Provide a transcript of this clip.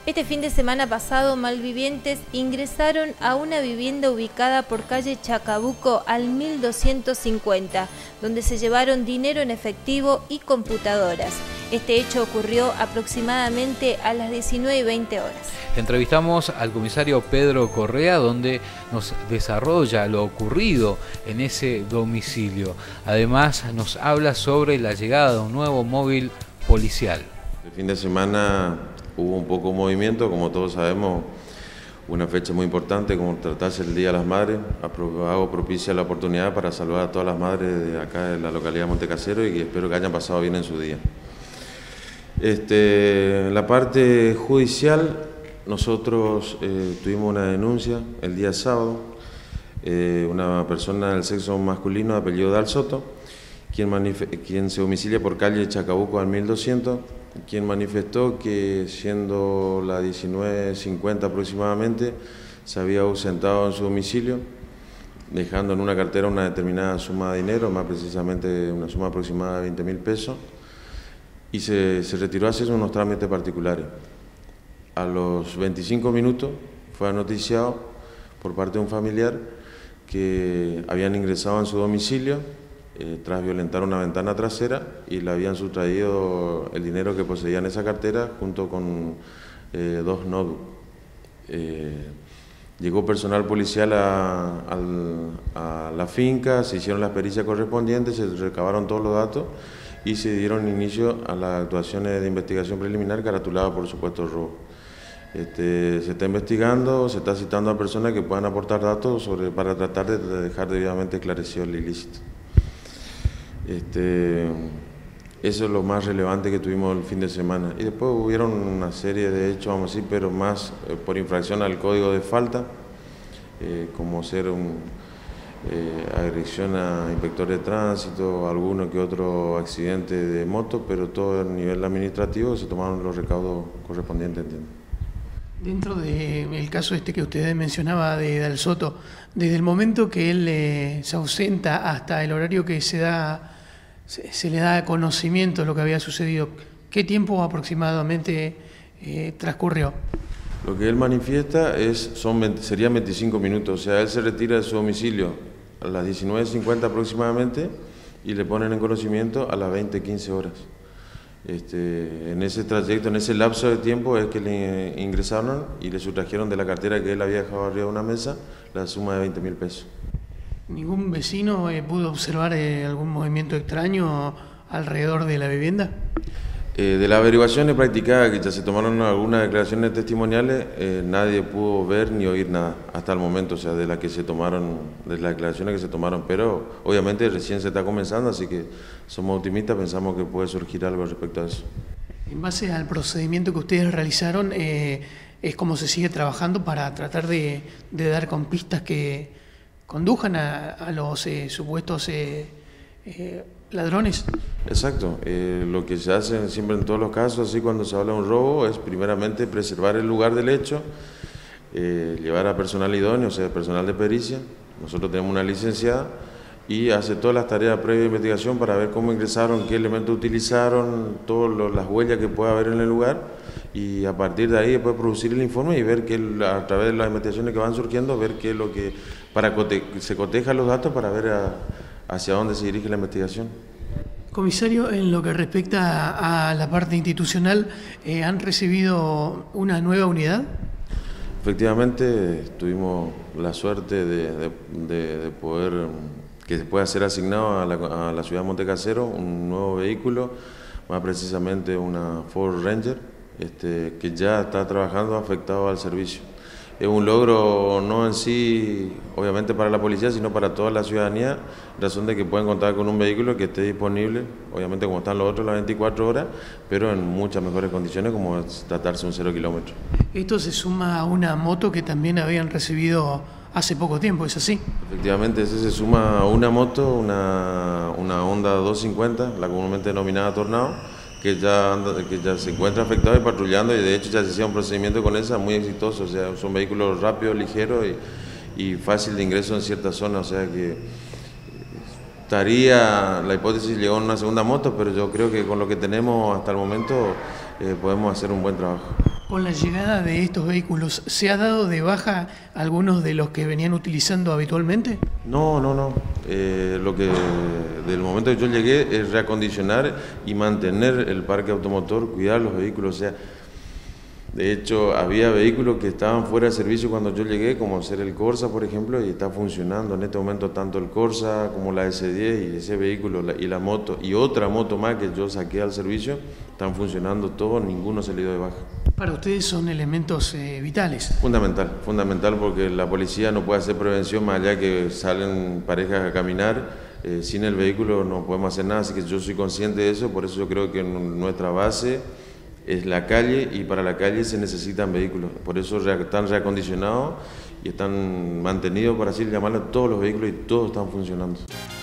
Este fin de semana pasado, malvivientes ingresaron a una vivienda ubicada por calle Chacabuco al 1250, donde se llevaron dinero en efectivo y computadoras. Este hecho ocurrió aproximadamente a las 19:20 horas. Entrevistamos al comisario Pedro Correa, donde nos desarrolla lo ocurrido en ese domicilio. Además, nos habla sobre la llegada de un nuevo móvil policial. El fin de semana hubo un poco de movimiento, como todos sabemos, una fecha muy importante como tratarse el Día de las Madres. Hago propicia la oportunidad para saludar a todas las madres de acá de la localidad de Montecasero y espero que hayan pasado bien en su día. La parte judicial, nosotros tuvimos una denuncia el día sábado, una persona del sexo masculino de apellido Dal Soto, quien se domicilia por calle Chacabuco al 1200, quien manifestó que siendo las 19:50 aproximadamente se había ausentado en su domicilio, dejando en una cartera una determinada suma de dinero, más precisamente una suma aproximada de 20.000 pesos, y se retiró a hacer unos trámites particulares. A los 25 minutos fue noticiado por parte de un familiar que habían ingresado en su domicilio tras violentar una ventana trasera y le habían sustraído el dinero que poseía en esa cartera junto con 2 notebooks. Llegó personal policial a la finca, se hicieron las pericias correspondientes, se recabaron todos los datos y se dieron inicio a las actuaciones de investigación preliminar caratuladas por supuesto robo. Se está investigando, se está citando a personas que puedan aportar datos para tratar de dejar debidamente esclarecido el ilícito. Eso es lo más relevante que tuvimos el fin de semana. Y después hubieron una serie de hechos, vamos a decir, pero más por infracción al código de falta, como ser agresión a inspector de tránsito, alguno que otro accidente de moto, pero todo a nivel administrativo se tomaron los recaudos correspondientes, ¿entiendes? Dentro del caso que usted mencionaba de Dal Soto, desde el momento que él se ausenta hasta el horario que se le da conocimiento de lo que había sucedido, ¿qué tiempo aproximadamente transcurrió? Lo que él manifiesta serían 25 minutos, o sea, él se retira de su domicilio a las 19:50 aproximadamente y le ponen en conocimiento a las 20:15 horas. En ese trayecto, en ese lapso de tiempo es que le ingresaron y le sustrajeron de la cartera que él había dejado arriba de una mesa la suma de 20.000 pesos. ¿Ningún vecino pudo observar algún movimiento extraño alrededor de la vivienda? De las averiguaciones practicadas, que ya se tomaron algunas declaraciones testimoniales, nadie pudo ver ni oír nada hasta el momento, o sea, de las declaraciones que se tomaron, pero obviamente recién se está comenzando, así que somos optimistas, pensamos que puede surgir algo respecto a eso. En base al procedimiento que ustedes realizaron, es como se sigue trabajando para tratar de dar con pistas que condujan a los supuestos ladrones. Exacto, lo que se hace siempre en todos los casos, así cuando se habla de un robo, es primeramente preservar el lugar del hecho, llevar a personal idóneo, o sea, personal de pericia. Nosotros tenemos una licenciada y hace todas las tareas previas de investigación para ver cómo ingresaron, qué elementos utilizaron, todas las huellas que pueda haber en el lugar, y a partir de ahí después producir el informe y ver que a través de las investigaciones que van surgiendo, ver qué es lo que, para que se cotejan los datos para ver hacia dónde se dirige la investigación. Comisario, en lo que respecta a la parte institucional, ¿han recibido una nueva unidad? Efectivamente, tuvimos la suerte de poder, que se pueda ser asignado a la ciudad de Montecasero un nuevo vehículo, más precisamente una Ford Ranger, que ya está trabajando afectado al servicio. Es un logro no en sí, obviamente para la policía, sino para toda la ciudadanía, razón de que pueden contar con un vehículo que esté disponible, obviamente como están los otros las 24 horas, pero en muchas mejores condiciones, como es tratarse un 0 kilómetro. Esto se suma a una moto que también habían recibido hace poco tiempo, ¿es así? Efectivamente, ese se suma a una moto, una Honda 250, la comúnmente denominada Tornado, que ya se encuentra afectado y patrullando, y de hecho ya se hacía un procedimiento con esa muy exitoso, o sea, son vehículos rápidos, ligeros y fácil de ingreso en ciertas zonas, o sea que estaría la hipótesis de llegar a una segunda moto, pero yo creo que con lo que tenemos hasta el momento podemos hacer un buen trabajo. Con la llegada de estos vehículos, ¿se ha dado de baja algunos de los que venían utilizando habitualmente? No. Lo que del momento que yo llegué es reacondicionar y mantener el parque automotor, cuidar los vehículos. O sea, de hecho, había vehículos que estaban fuera de servicio cuando yo llegué, como ser el Corsa, por ejemplo, y está funcionando en este momento tanto el Corsa como la S10 y ese vehículo y la moto y otra moto más que yo saqué al servicio, están funcionando todos, ninguno se le dio de baja. Para ustedes son elementos vitales. Fundamental porque la policía no puede hacer prevención más allá que salen parejas a caminar. Sin el vehículo no podemos hacer nada, así que yo soy consciente de eso, por eso yo creo que nuestra base es la calle y para la calle se necesitan vehículos. Por eso están reacondicionados y están mantenidos, para así llamarlo, todos los vehículos y todos están funcionando.